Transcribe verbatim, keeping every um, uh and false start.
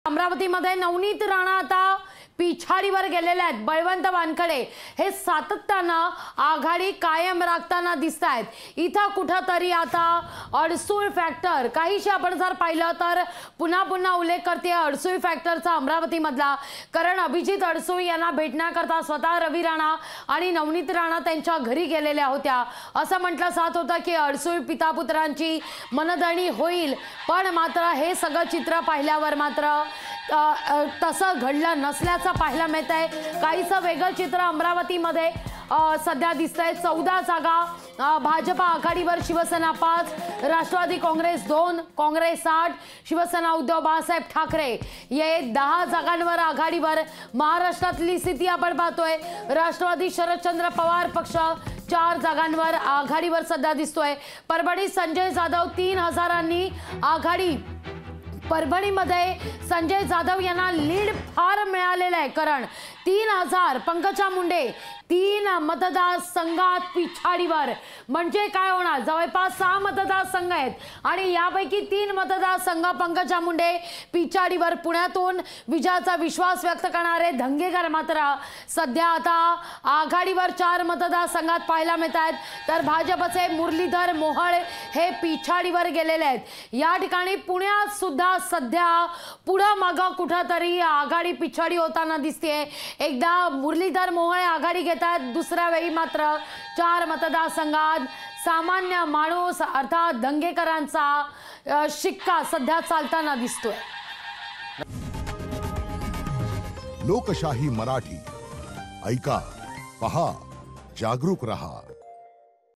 अमरावतीमध्ये नवनीत राणा आता पिछाडीवर गेलेले आहेत। बळवंत वानखडे हे सातत्यानं आघाडी कायम राखताना दिसत आहेत। इथं कुठंतरी आता अडसूळ फॅक्टर काहीशी आपण जर पाहिलं तर पुन्हा पुन्हा उल्लेख करते अडसूळ फॅक्टरचा अमरावतीमधला, कारण अभिजित अडसूळ यांना भेटण्याकरता स्वतः रवी राणा आणि नवनीत राणा त्यांच्या घरी गेलेल्या होत्या। असं म्हटलं जात होतं की अडसूळ पिता पुत्रांची मनधरणी होईल, पण मात्र हे सगळं चित्र पाहिल्यावर मात्र तसं घडलं नसल्याचं पाहायला मिळत आहे। काहीसं वेगळं चित्र अमरावतीमध्ये सध्या दिसतंय। चौदा जागा भाजपा आघाडीवर, शिवसेना पाच, राष्ट्रवादी काँग्रेस दोन, काँग्रेस आठ, शिवसेना उद्धव बाळासाहेब ठाकरे ये दहा जागांवर आघाडीवर। महाराष्ट्रातली स्थिती आपण पाहतोय, राष्ट्रवादी शरदचंद्र पवार पक्ष चार जागांवर आघाडीवर सध्या दिसतोय। परभणी संजय जाधव तीन हजारांनी आघाडी, परभणीमध्ये संजय जाधव यांना लीड फार मिळालेलं आहे, कारण तीन हजार पंकजा मुंडे तीन मतदारसंघात पिछाडीवर। म्हणजे काय होणार, जवळपास सहा मतदारसंघ आहेत आणि यापैकी तीन मतदारसंघ पंकजा मुंडे पिछाडीवर। पुण्यातून विजयाचा विश्वास व्यक्त करणारे धंगेकर मात्र सध्या आता आघाडीवर चार मतदारसंघात पाहायला मिळत आहेत, तर भाजपचे मुरलीधर मोहोळ हे पिछाडीवर गेलेले आहेत। या ठिकाणी पुण्यात सुद्धा सध्या पुढं मागं कुठंतरी आघाडी पिछाडी होताना दिसते। एकदा मुरलीधर मोहोळ आघाडी घेतात, दुसऱ्या वेळी मात्र चार मतदारसंघात सामान्य माणूस अर्थात धंगेकरांचा शिक्का सध्या चालताना दिसतोय। लोकशाही मराठी ऐका, पहा, जागरूक रहा।